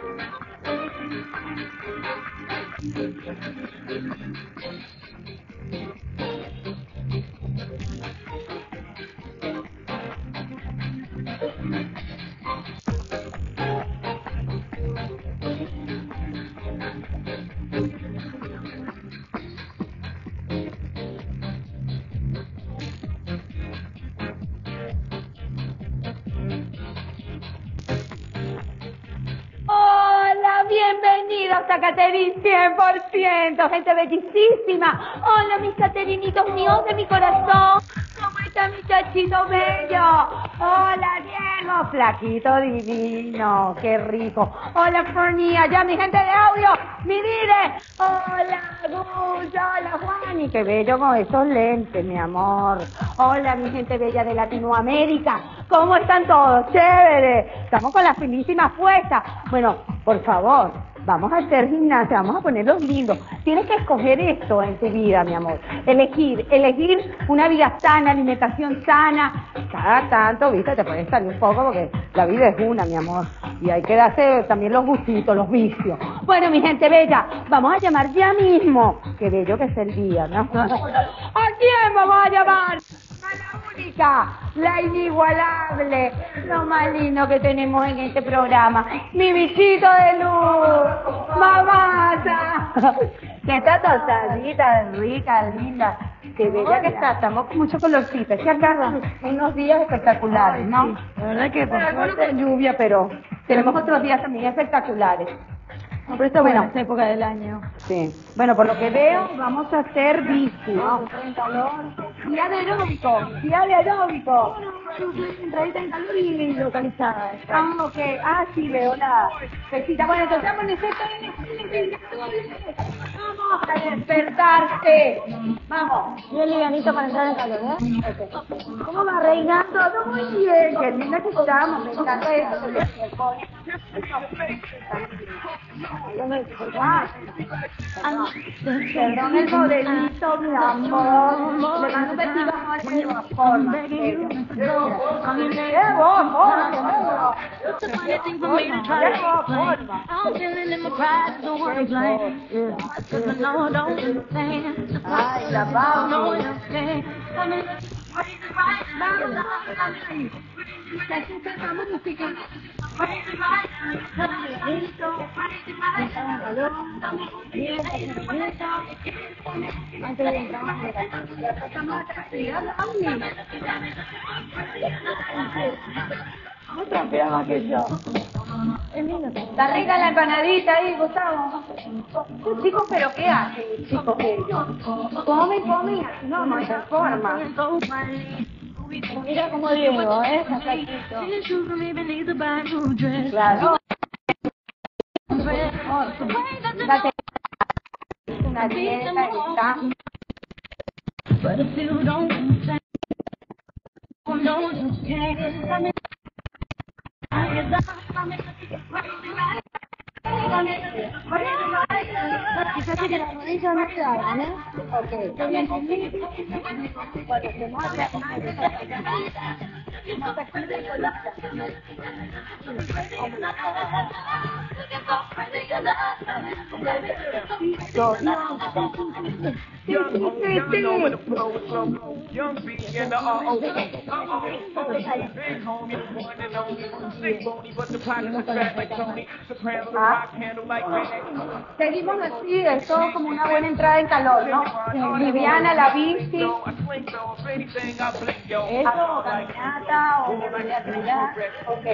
Hola, bienvenidos a Caterin 100%, gente bellísima. Hola, mis caterinitos míos de mi corazón. ¿Cómo está mi chachito bello? Hola, Diego, flaquito divino, qué rico. Hola, Fornia, ya mi gente de audio, mi Dire. Hola, Gus, hola, Juani, qué bello con esos lentes, mi amor. Hola, mi gente bella de Latinoamérica. ¿Cómo están todos? Chévere. Estamos con las finísimas puestas. Bueno, por favor, vamos a hacer gimnasia, vamos a ponerlos lindos. Tienes que escoger esto en tu vida, mi amor. Elegir una vida sana, alimentación sana. Cada tanto, viste, te puedes salir un poco porque la vida es una, mi amor. Y hay que darse también los gustitos, los vicios. Bueno, mi gente bella, vamos a llamar ya mismo. Qué bello que es el día, ¿no? ¿A quién vamos a llamar? A la única, la inigualable, lo más lindo que tenemos en este programa. Mi bichito de luz, mamasa. Que está tostadita, rica, linda. Qué bella que está, estamos con mucho colorcito. Es que acá unos días espectaculares, ¿no? La verdad que por algunos con lluvia, pero tenemos otros días también espectaculares. No, pero está buena esta época del año. Sí. Bueno, por lo que veo, vamos a hacer bici, ¿no? Día de aeróbico, día de aeróbico. Entradita en calor y localizada. Ah, ok. Ah, sí, veo la pesita. Bueno, entonces vamos a despertarse. Vamos. Bien livianito para entrar en calor, ¿eh? Okay. ¿Cómo va, reina? Todo muy bien. Qué linda que estamos. Me encanta eso. Perdón el modelito, mi amor. Le mando un besito a de nueva forma. Ay, la vamos. Otra fea más que yo. Es lindo. Está rica la empanadita ahí, Gustavo. Chicos, ¿pero qué hacen, chicos, ellos? Come, no, no hay forma. Mira como Diego, ¿eh? Claro. Date una dieta, está. Fíjate que la rodilla no se da, ¿no? Ok. Bueno, se mueve. Young B and the R.O. Big homie, one and only. Big bony, but the pockets are fat like Tony. Soprano, the rock handle like Mac. Seguimos así, es todo como una buena entrada en calor, ¿no? Liviana la bici. Eso, caminata o actividad. Ok.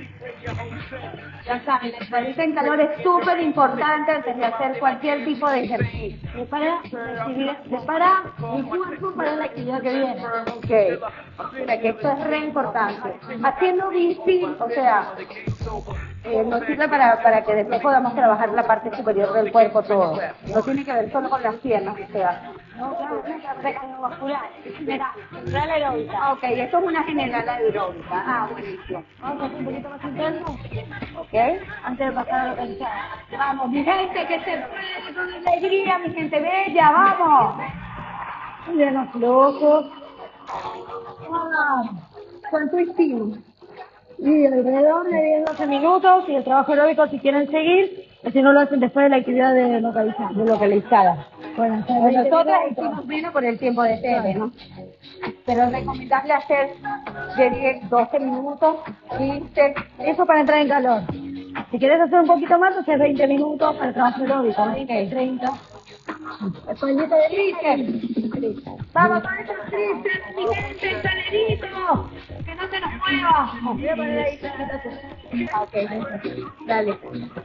Ya saben, la entrada en calor es súper importante antes de hacer cualquier tipo de ejercicio. Prepara mi cuerpo para la actividad que viene. Ok. O sea que esto es re importante. Haciendo bici, o sea, nos sirve para que después podamos trabajar la parte superior del cuerpo todo. No tiene que ver solo con las piernas, o sea. No, claro, cardiovascular. General aeróbica. Ok, esto es una general aeróbica. Ah, buenísimo. Vamos a hacer un poquito más interno. Ok. Antes de pasar a lo localizado. Vamos, mi gente, que se puede con alegría, mi gente bella, vamos. Mírenos locos. Con tu estilo. Y alrededor de 10 12 12 minutos y el trabajo aeróbico si quieren seguir, o si no lo hacen después de la actividad de localizada. Bueno, Nosotras hicimos menos por el tiempo de tele, ¿no? Pero es recomendable hacer de 10, 12 minutos, 15. eso para entrar en calor. Si quieres hacer un poquito más, haces 20 minutos para el trabajo aeróbico, 20, 30. El pañito de Cristian. Vamos con esos tristes, mi gente, el salerito. Que no se nos mueva. Voy a poner ahí. Ok, dale.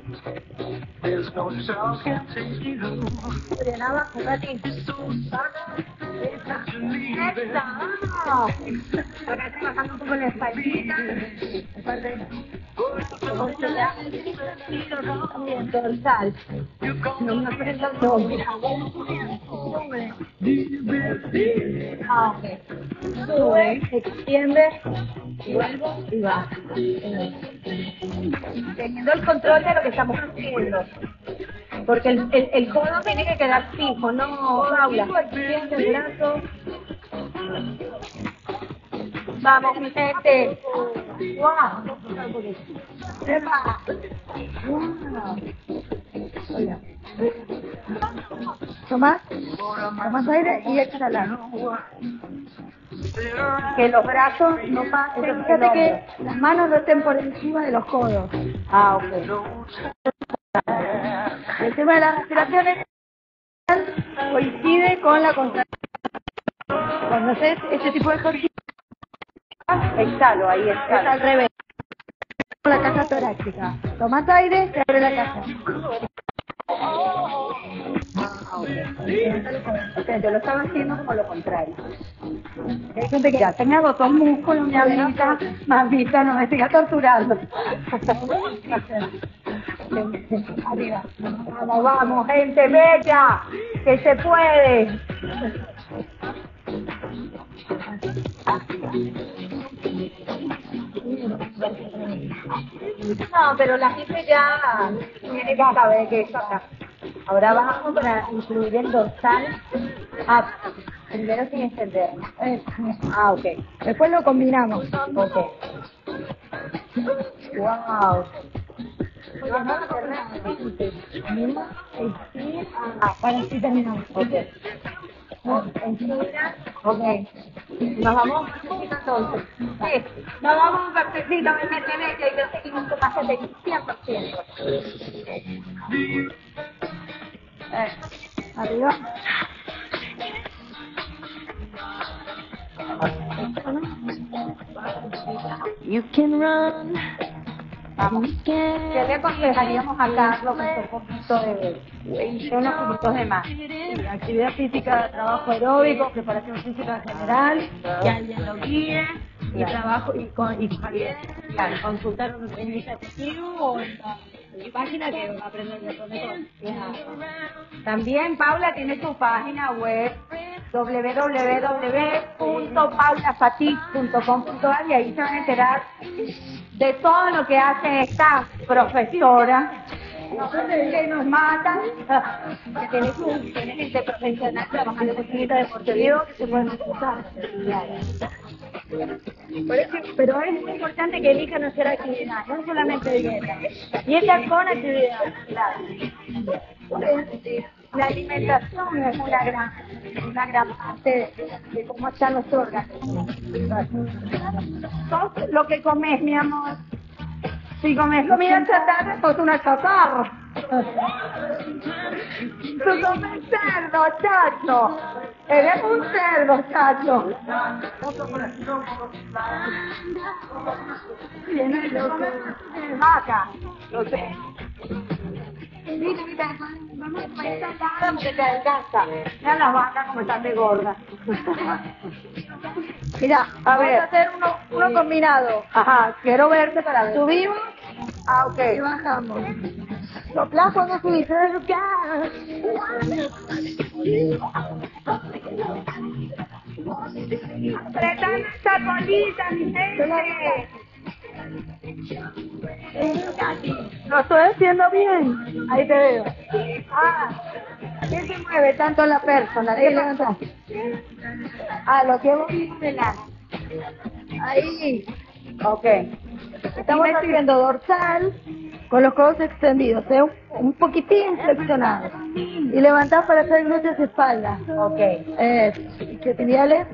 Bien, abajo, un ratito. Vamos. Acá trabajando un poco la espaldita. También dorsal. No me ofrezco todo. Ah, ok. Sube, extiende, y vuelvo y baja. Teniendo el control de lo que estamos haciendo. Porque el codo tiene que quedar fijo, no, Paula. Extiende el brazo. Vamos, mi gente. ¡Guau! Epa. Hola. Tomás aire y exhala. Que los brazos no pasen. Pero fíjate que las manos no estén por encima de los codos. Ah, ok. El tema de la respiración coincide con la contracción. Cuando haces este tipo de ejercicio, Exhalo, ahí es exhalo. al revés. La caja torácica. Tomás aire, se abre la caja. O sea, yo lo estaba haciendo como lo contrario. Hay gente que Ya se me agotó el músculo, mamita, no me siga torturando. arriba. Vamos, vamos, gente bella, que se puede. No, pero la gente ya tiene que saber que eso acá. Ahora bajamos para incluir el dorsal. Ah, primero sin extender. Ah, ok. Después lo combinamos. Ok. Wow. Para así terminamos. Ok. Encina. Ok. Nos vamos un poquito entonces. Sí, nos vamos un perfectito, me mete y yo seguimos tu paciente 100%. Arriba. You can run. Vamos. ¿Qué le aconsejaríamos a Carlos con un poquito de unos minutos de más? Actividad física, trabajo aeróbico, preparación física en general, que alguien lo guíe, y trabajo y consultar un iniciativo o en la página que va a aprender de todo. También Paula tiene su página web www.paulafatis.com.ar y ahí se van a enterar de todo lo que hace esta profesora. Que nos matan, que tiene gente profesional trabajando con clínica de Porterío que se pueden usar. Pero es muy importante que elijan hacer actividad, no solamente dieta. Dieta con actividad. La alimentación es una gran parte de cómo están los órganos. Todo lo que comes, mi amor. Si comes comida chatarra, pues una chatarra. Tú comes cerdo, chacho. Eres un cerdo, chacho. Tienes que comer vaca. Lo sé. Mira, vamos a comer chatarra porque te alcanza. Mira las vacas como están de gordas. Mira, A ver. vamos a hacer uno combinado. Ajá, quiero verte para ver. Subimos Ah, ok. y bajamos. Soplás cuando subís. Apretame esa colita, mi gente. Lo estoy haciendo bien. Ahí te veo. Ah, ¿qué se mueve tanto la persona? Ahí levantás. Ah, lo que vos viste la. Ahí. Ok. Estamos haciendo dorsal con los codos extendidos, un poquitín flexionados. Y levantás para hacer glúteos y espalda. Ok. Isquiotibiales.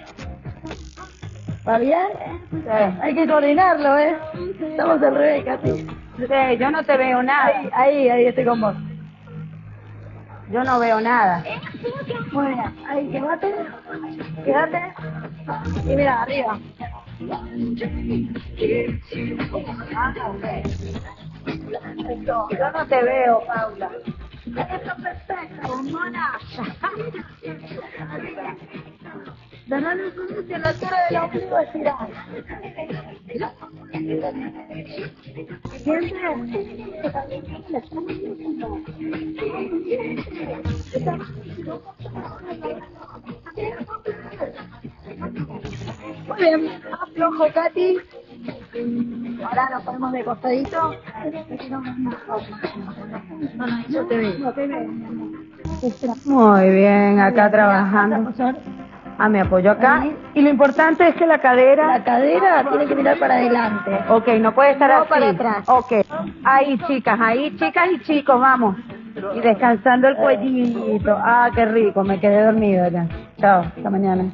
¿Va bien? Sí. Hay que coordinarlo, Estamos al revés casi. Sí, yo no te veo nada. Ahí estoy con vos. Yo no veo nada. Muy bien, ahí, quédate. Y mira, arriba. Yo no te veo, Paula. Eso perfecto, mona. Darle un cruce en la altura del ombligo, estirar. Muy bien, aflojo, Katy. Ahora nos ponemos de costadito. No te veo. Muy bien, acá trabajando. Me apoyo acá. Y lo importante es que la cadera tiene que mirar para adelante. Ok, no puede estar No así. para atrás. Ok. Ahí, chicas y chicos, vamos. Y descansando el cuellito. Ah, qué rico, me quedé dormido ya. Chao, hasta mañana.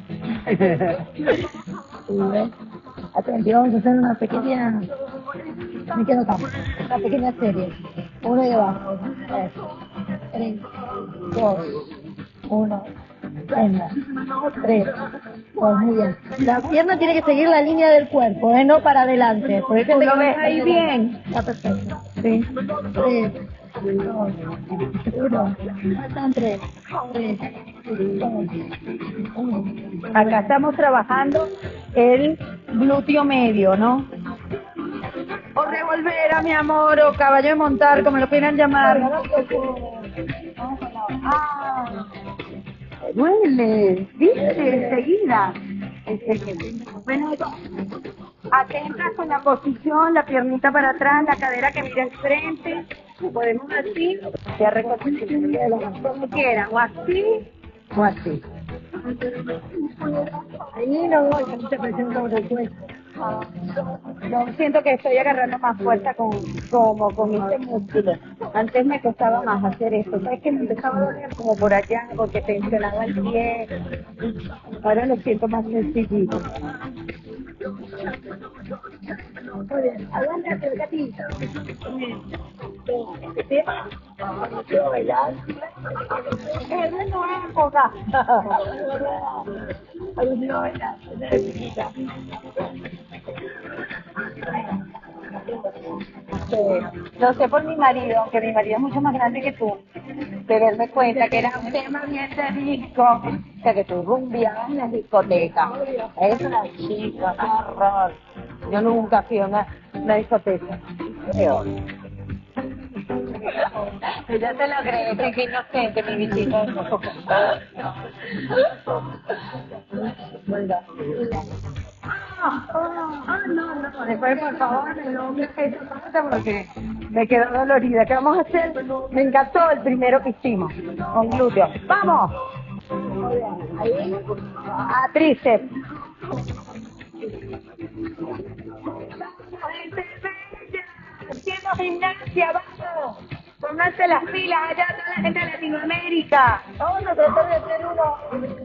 Atenti, vamos a hacer una pequeña... Me quedo acá. Una pequeña serie. Uno y abajo. 3, 2, 1. Venga. 3, 2, muy bien. La pierna tiene que seguir la línea del cuerpo, no para adelante. Por eso ¿Tú lo ves ahí bien? Está perfecto. Sí. 3, 2, 1. Faltan 3, 2, 1. Acá estamos trabajando el glúteo medio, ¿no? O revolvera, mi amor, o caballo de montar, como lo quieran llamar. Duele, ¿viste? Enseguida. Bueno, atentas con la posición, la piernita para atrás, la cadera que mira al frente. Podemos así, ya recoger como quieran, o así, o así. Ahí no voy, que no te presión sobre el cuerpo. No, siento que estoy agarrando más fuerza con este músculo. Antes me costaba más hacer esto. ¿Sabes que me empezaba a doler como por allá porque tensionaba el pie? Ahora lo siento más sencillito. Muy bien, aguántate el gatito. Quiero bailar. No es época. Quiero bailar. Lo sé por mi marido, aunque mi marido es mucho más grande que tú, pero él me cuenta que era un tema bien de disco, o sea que tú rumbeabas en la discoteca. Esa chica, qué horror. Yo nunca fui a una discoteca. Peor. Ella te lo cree, que inocente mi visita. No, después por favor, el hombre que hizo falta porque me quedo dolorida. ¿Qué vamos a hacer? Me encantó el primero que hicimos, con glúteos. ¡Vamos! Ahí, a tríceps. Haciendo gimnasia, vamos. Pónganse las pilas allá, toda la gente de Latinoamérica. Vamos a tratar de hacer uno.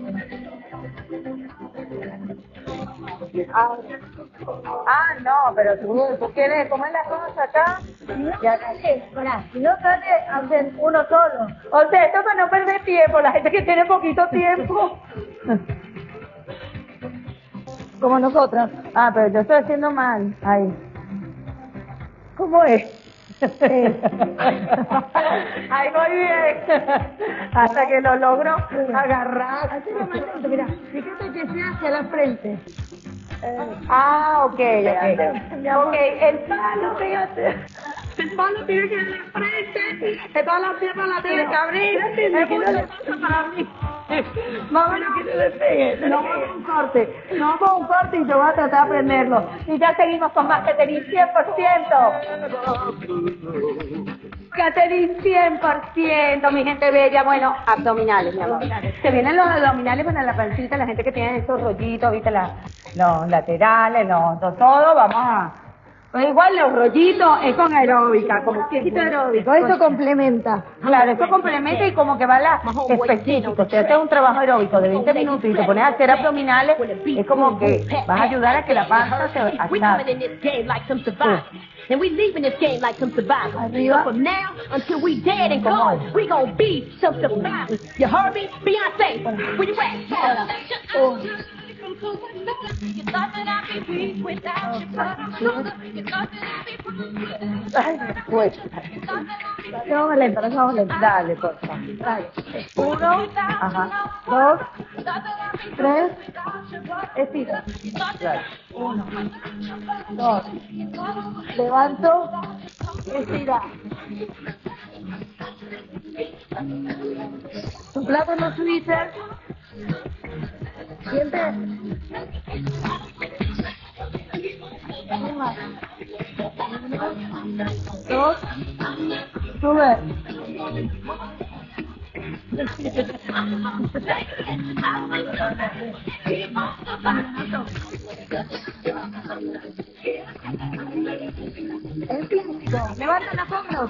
No, pero tú quieres comer la cosa acá. Y acá, si no sale, hacen uno solo. O sea, esto para no perder tiempo, la gente que tiene poquito tiempo. Como nosotras. Pero yo estoy haciendo mal. Ahí. ¿Cómo es? Ahí voy bien. Hasta que lo logro agarrar. Así lo más lento, mira. Fíjate que sea hacia la frente. Ok. Ok, el palo, fíjate. El palo tiene que ir de frente, que todas las piernas la tienen que abrir. Es mucho espacio para mí. Vámonos, que te despegue. No vamos a un corte. No vamos a un corte y yo voy a tratar de aprenderlo. Y ya seguimos con más Catherine 100%. Catherine 100%, mi gente bella. Bueno, abdominales, mi amor. Se vienen los abdominales para la pancita, la gente que tiene esos rollitos, viste, los laterales, todo. Vamos Pero igual los rollitos es con aeróbica, como un poquito aeróbico. Eso complementa. Claro, eso complementa y como que va la específico. Si haces un trabajo aeróbico de 20 minutos y te pones a hacer abdominales, es como que vas a ayudar a que la panza se achace. And we leaving this game like some survivors. So from now until we dead and gone, we gon' be some survivors. You heard me? Beyonce, where you at? You thought that I'd be weak without you, but I'm stronger. You thought that I'd be Pues, vamos lento, dale, por favor. Dale. 1, ajá, 2, 3, estira. Dale. 1, 2, levanto, estira. Tu plato no subiste. Siente. Una, 2, sube. Levanta las hombros.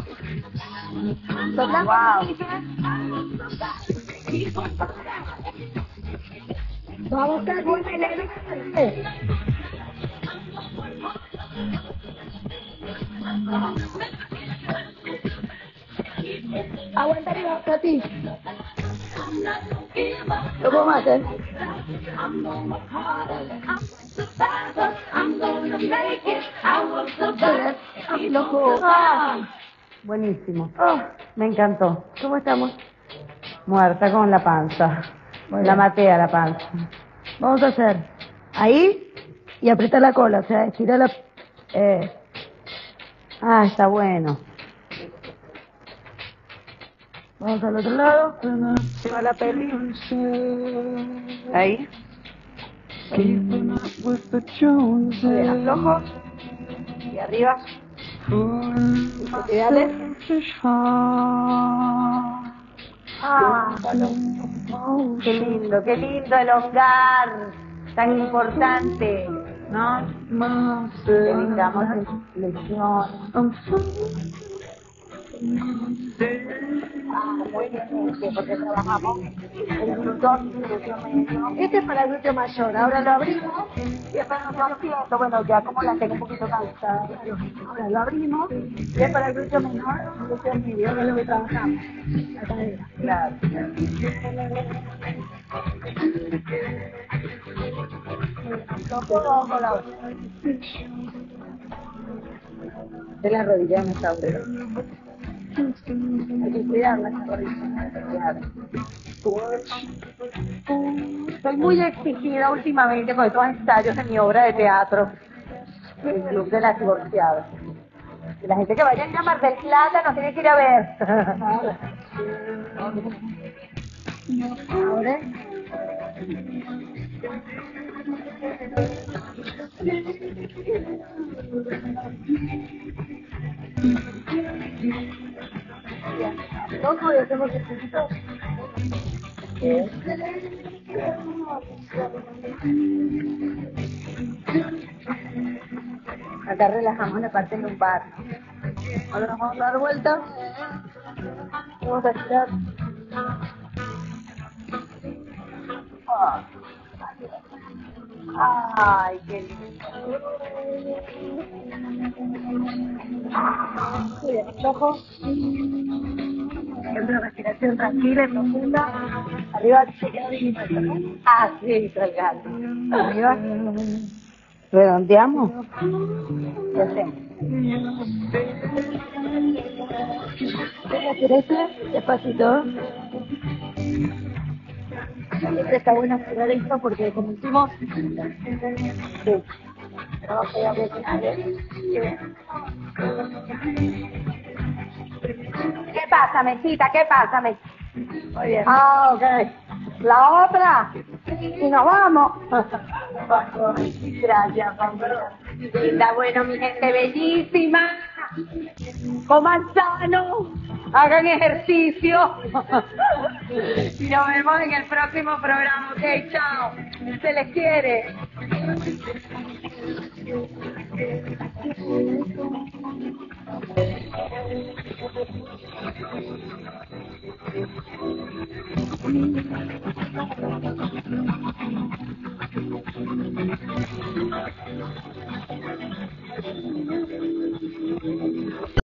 Wow. Vamos a ver. Aguanta arriba, Katy. Lo puedo hacer. Loco. Buenísimo. Me encantó. ¿Cómo estamos? Muerta con la panza. La maté a la panza. Vamos a hacer ahí y apretar la cola, o sea, estirar la... Está bueno. Vamos al otro lado. Lleva la peli. Ahí. Bien, aflojo. Y arriba. Dale. Qué lindo elongar, tan importante, ¿no? Necesitamos flexión. Muy bien, porque trabajamos el glúteo medio. Este es para el glúteo mayor. Ahora lo abrimos. Y después nosotros siento, bueno, ya como la tengo un poquito cansada. Ahora lo abrimos. Y es para el glúteo menor, el glúteo medio, que es lo que trabajamos. La cadera. Claro. Con la otra. De la rodilla me está abriendo. Hay que cuidarla esa rodilla. Estoy muy exigida últimamente con estos ensayos de mi obra de teatro, el Club de las Divorciadas. Y la gente que vaya a Mar del Plata nos tiene que ir a ver. Ahora. Loco, y hacemos el poquito. Acá relajamos la parte lumbar. Ahora nos vamos a dar vuelta. Vamos a estirar. Ay, qué lindo. Muy bien, ojo. Una respiración tranquila y profunda. Arriba, así, el gato. Arriba. ¿Redondeamos? ¿Qué hacemos? Despacito. Siempre está bueno hacer esto porque como hicimos, sí, trabajo de abdominales. ¿Qué pasa, Mesita? ¿Qué pasa, Mesita? Muy bien. Ok. La otra. Y nos vamos. Gracias, Pamela. Está bueno, mi gente bellísima. Coman sano. Hagan ejercicio. Y nos vemos en el próximo programa. Ok, chao. Se les quiere.